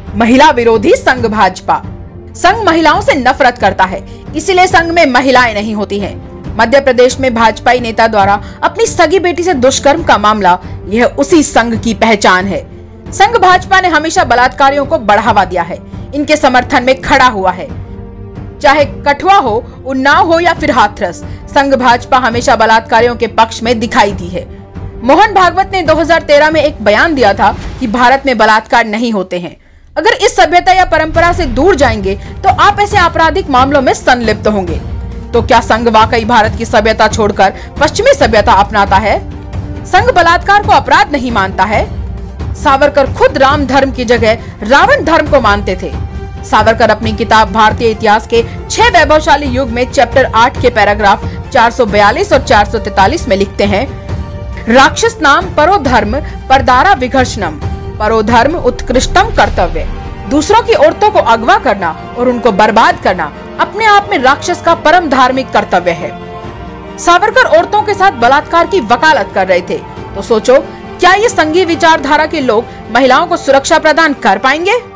महिला विरोधी संघ भाजपा। संघ महिलाओं से नफरत करता है, इसीलिए संघ में महिलाएं नहीं होती हैं। मध्य प्रदेश में भाजपाई नेता द्वारा अपनी सगी बेटी से दुष्कर्म का मामला, यह उसी संघ की पहचान है। संघ भाजपा ने हमेशा बलात्कारियों को बढ़ावा दिया है, इनके समर्थन में खड़ा हुआ है। चाहे कठुआ हो, उन्नाव हो या फिर हाथरस, संघ भाजपा हमेशा बलात्कारियों के पक्ष में दिखाई दी है। मोहन भागवत ने 2013 में एक बयान दिया था कि भारत में बलात्कार नहीं होते हैं। अगर इस सभ्यता या परंपरा से दूर जाएंगे तो आप ऐसे आपराधिक मामलों में संलिप्त होंगे। तो क्या संघ वाकई भारत की सभ्यता छोड़कर पश्चिमी सभ्यता अपनाता है? संघ बलात्कार को अपराध नहीं मानता है। सावरकर खुद राम धर्म की जगह रावण धर्म को मानते थे। सावरकर अपनी किताब भारतीय इतिहास के 6 वैभवशाली युग में चैप्टर 8 के पैराग्राफ 442 और 443 में लिखते हैं, राक्षस नाम परो धर्म परदारा विघर्षणम, परो धर्म उत्कृष्टम कर्तव्य। दूसरों की औरतों को अगवा करना और उनको बर्बाद करना अपने आप में राक्षस का परम धार्मिक कर्तव्य है। सावरकर औरतों के साथ बलात्कार की वकालत कर रहे थे, तो सोचो क्या ये संघीय विचारधारा के लोग महिलाओं को सुरक्षा प्रदान कर पाएंगे?